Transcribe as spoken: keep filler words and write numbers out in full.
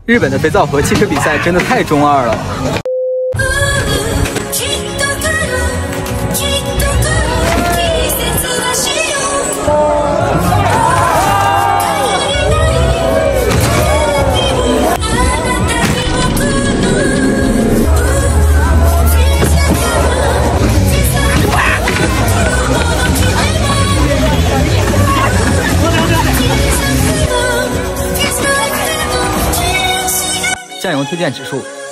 日本的肥皂盒汽车比赛真的太中二了。 酱油推荐指数